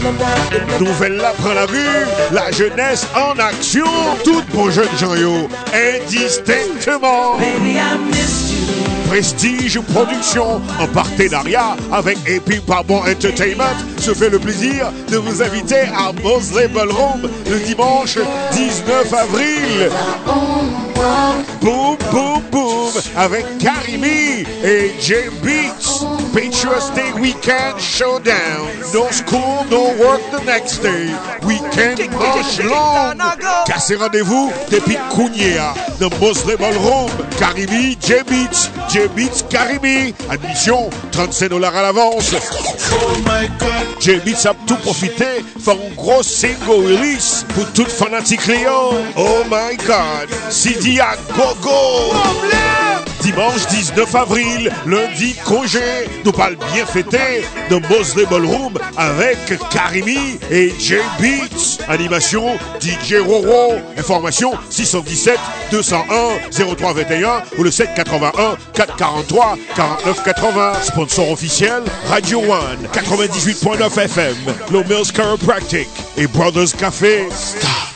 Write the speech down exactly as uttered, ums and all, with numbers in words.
Nouvelle là prend la rue, la jeunesse en action. Toutes vos jeunes gens yo, indistinctement. Prestige Production, en partenariat avec Epi Parbon Entertainment, se fait le plaisir de vous inviter à Mosley Ballroom le dimanche dix-neuf avril. Boom, boom, boom, avec Karimi et J-Beats. Patriots Day Weekend Showdown. No school, no work the next day. Weekend manche long. Cassez rendez-vous depuis Kounia de Mosley Ballroom. Karimi, J-Beats. J-Beats, Karimi. Admission, trente-cinq dollars à l'avance. J-Beats a tout profité, faire un gros single release pour toute fanatique Léon. Oh my God, C D à gogo. Dimanche dix-neuf avril, lundi congé, nous parlons bien fêter de Mosley Ballroom avec Karimi et J-Beats. Animation D J Roro. Information six cent dix-sept deux cent un zéro trois vingt et un ou le sept quatre-vingt-un quatre cent quarante-trois quarante-neuf quatre-vingts. Sponsor officiel Radio One quatre-vingt-dix-huit point neuf F M, Low Mills Chiropractic et Brothers Café. Stop.